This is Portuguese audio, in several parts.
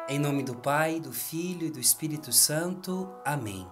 Em nome do Pai, do Filho e do Espírito Santo. Amém.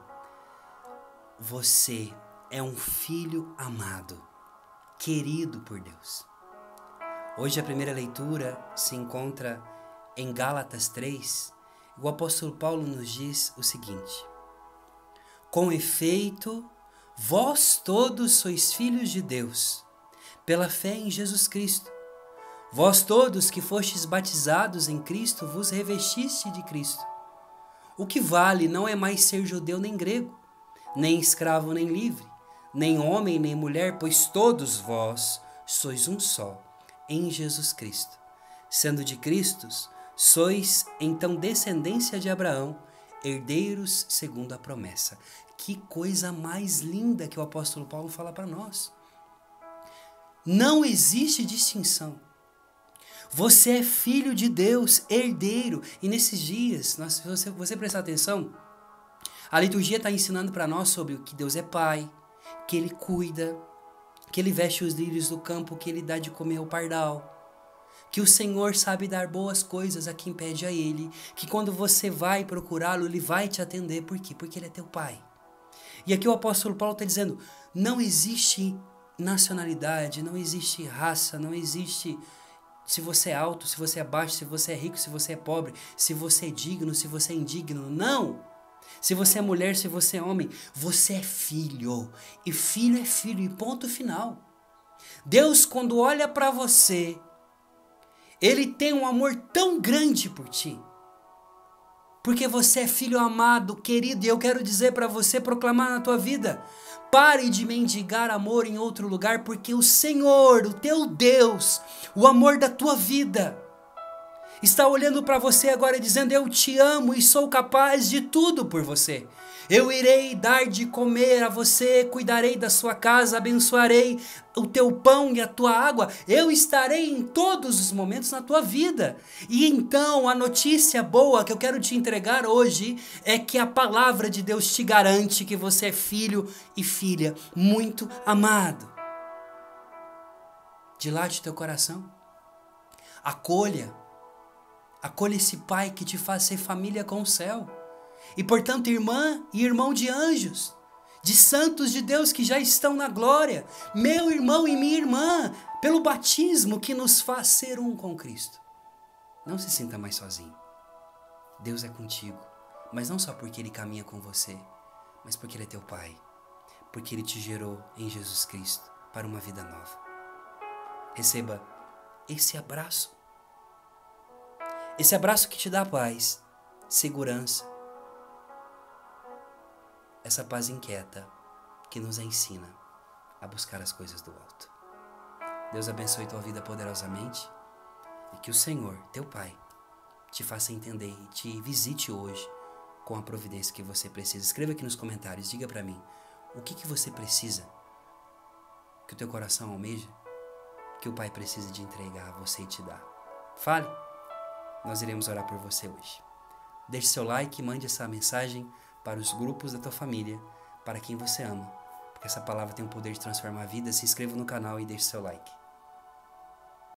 Você é um filho amado, querido por Deus. Hoje a primeira leitura se encontra em Gálatas 3. O apóstolo Paulo nos diz o seguinte: com efeito, vós todos sois filhos de Deus, pela fé em Jesus Cristo. Vós todos que fostes batizados em Cristo, vos revestiste de Cristo. O que vale não é mais ser judeu nem grego, nem escravo nem livre, nem homem nem mulher, pois todos vós sois um só, em Jesus Cristo. Sendo de Cristo, sois então descendência de Abraão, herdeiros segundo a promessa. Que coisa mais linda que o apóstolo Paulo fala para nós. Não existe distinção. Você é filho de Deus, herdeiro. E nesses dias, se você prestar atenção, a liturgia está ensinando para nós sobre o que Deus é Pai, que Ele cuida, que Ele veste os lírios do campo, que Ele dá de comer ao pardal, que o Senhor sabe dar boas coisas a quem pede a Ele, que quando você vai procurá-lo, Ele vai te atender. Por quê? Porque Ele é teu Pai. E aqui o apóstolo Paulo está dizendo, não existe nacionalidade, não existe raça, não existe se você é alto, se você é baixo, se você é rico, se você é pobre, se você é digno, se você é indigno. Não! Se você é mulher, se você é homem, você é filho. E filho é filho, e ponto final. Deus, quando olha para você, Ele tem um amor tão grande por ti. Porque você é filho amado, querido, e eu quero dizer para você, proclamar na tua vida, pare de mendigar amor em outro lugar, porque o Senhor, o teu Deus, o amor da tua vida, está olhando para você agora dizendo, eu te amo e sou capaz de tudo por você. Eu irei dar de comer a você, cuidarei da sua casa, abençoarei o teu pão e a tua água. Eu estarei em todos os momentos na tua vida. E então a notícia boa que eu quero te entregar hoje é que a palavra de Deus te garante que você é filho e filha muito amado. Dilate teu coração. Acolha esse Pai que te faz ser família com o céu. E portanto, irmã e irmão de anjos, de santos de Deus que já estão na glória, meu irmão e minha irmã, pelo batismo que nos faz ser um com Cristo. Não se sinta mais sozinho. Deus é contigo, mas não só porque Ele caminha com você, mas porque Ele é teu Pai, porque Ele te gerou em Jesus Cristo para uma vida nova. Receba esse abraço que te dá paz, segurança, essa paz inquieta que nos ensina a buscar as coisas do alto. Deus abençoe tua vida poderosamente e que o Senhor, teu Pai, te faça entender e te visite hoje com a providência que você precisa. Escreva aqui nos comentários, diga para mim, o que você precisa, que o teu coração almeja, que o Pai precisa de entregar a você e te dar. Fale, nós iremos orar por você hoje. Deixe seu like e mande essa mensagem para os grupos da tua família, para quem você ama, porque essa palavra tem o poder de transformar vidas. Se inscreva no canal e deixe seu like.